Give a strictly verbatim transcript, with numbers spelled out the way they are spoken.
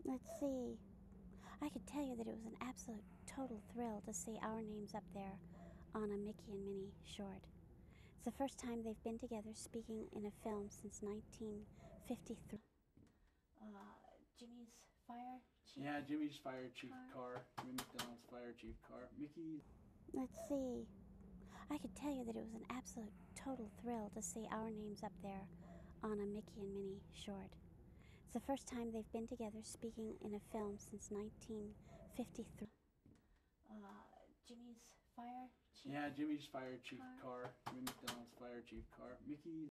Let's see. I could tell you that it was an absolute total thrill to see our names up there on a Mickey and Minnie short. It's the first time they've been together speaking in a film since nineteen fifty-three. Uh, Jimmy's fire chief? Yeah, Jimmy's fire chief car. car. Jimmy McDonald's fire chief car. Mickey. Let's see. I could tell you that it was an absolute total thrill to see our names up there on a Mickey and Minnie short. It's the first time they've been together speaking in a film since nineteen fifty-three. Uh, Jimmy's fire chief? Yeah, Jimmy's fire chief car. car. Jimmy McDonald's fire chief car. Mickey.